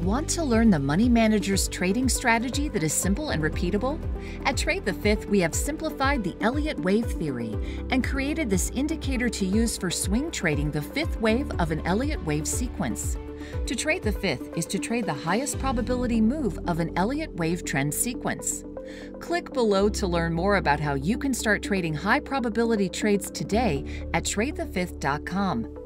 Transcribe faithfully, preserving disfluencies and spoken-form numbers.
Want to learn the money manager's trading strategy that is simple and repeatable? At Trade the Fifth, we have simplified the Elliott Wave theory and created this indicator to use for swing trading the fifth wave of an Elliott Wave sequence. To trade the fifth is to trade the highest probability move of an Elliott Wave trend sequence. Click below to learn more about how you can start trading high probability trades today at trade the fifth dot com.